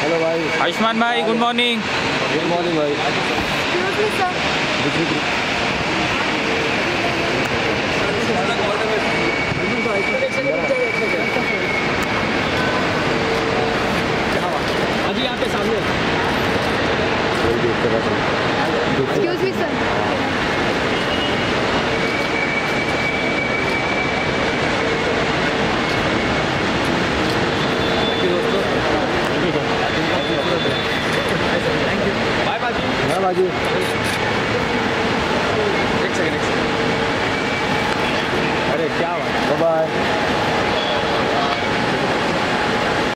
Hello भाई। आयुष्मान भाई good morning. Good morning भाई। अभी यहाँ पे सामने एक्सक्यूज मी सर। बाय बाजी। हाँ बाजी। एक सेकंड। अरे क्या बात। बाय।